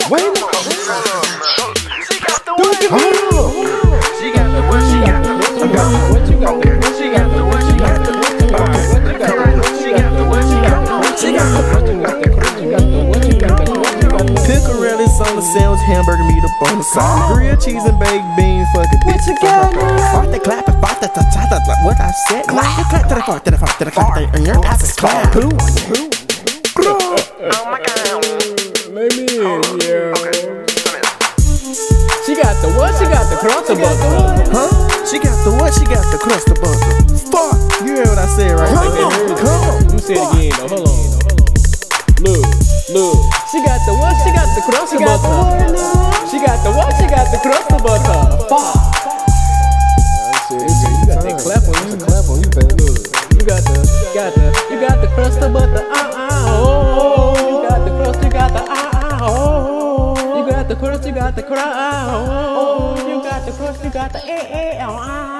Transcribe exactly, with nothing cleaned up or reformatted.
Wait a minute. She got the what? She got the what? She got the what? You got the what? She got the what? She got the what? She got the what? She got the what? She got the what? She got the what? You got the what? You got the what? You got the Pickle on the sandwich, hamburger meat up on the side. Grilled cheese and baked beans, fucking bitch. What you got now? Fart the clap and fart the ta ta ta. What I said? Clap the clap to the fart to the fart to the clap. And your ass is clap. oh my god. Let me in, yo. She got the what? She got the crust of butter. Huh? She got the what? She got the crust of butter. Fuck! You heard what I said, right? Come on, come on. Let me say it again, though. Hold on, hold on. Look, look. She got the what? She got the crust of butter. She got the what? She got the crust of butter. Fuck! You got that clap on you. Clap on you, baby. Look, you got the, you got the, you got the crust of butter. Uh uh oh. You got the crust. You got the uh uh oh. You got the crust. You got the crust. Oh. You got the crust. You got the eh eh oh.